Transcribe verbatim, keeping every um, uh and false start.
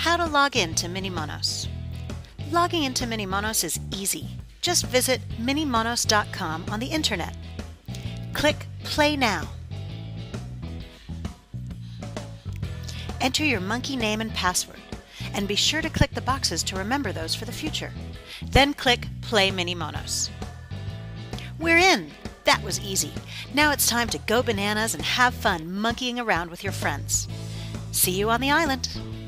How to log in to MiniMonos. Logging into MiniMonos is easy. Just visit mini monos dot com on the internet. Click Play Now. Enter your monkey name and password, and be sure to click the boxes to remember those for the future. Then click Play MiniMonos. We're in! That was easy. Now it's time to go bananas and have fun monkeying around with your friends. See you on the island!